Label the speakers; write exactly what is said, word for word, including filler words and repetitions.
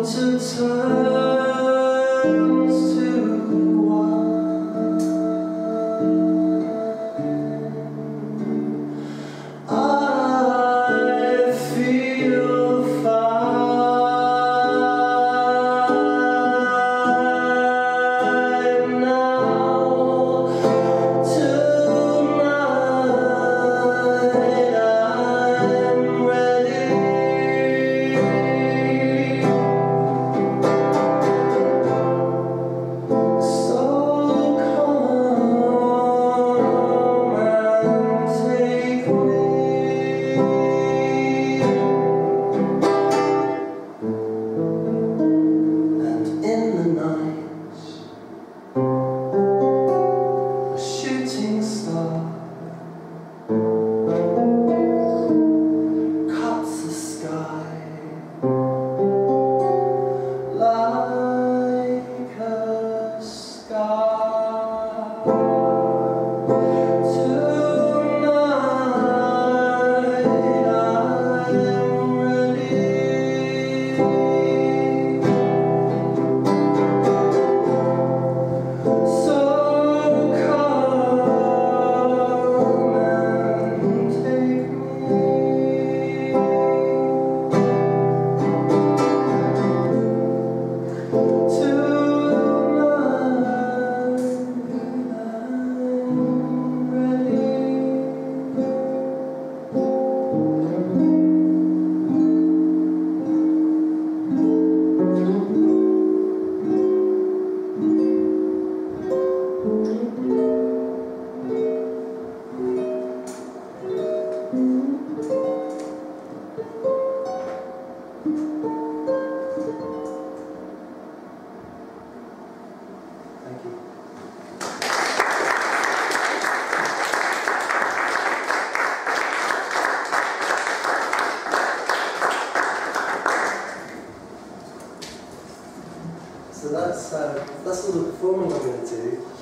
Speaker 1: water turns to wine. I feel fine now. Tonight I'm ready. So come and take me. And in the night, a shooting star cuts the sky like a scar. Tonight I'm ready. So come and take me. Thank you. So that's uh, that's all the performing I'm going to do.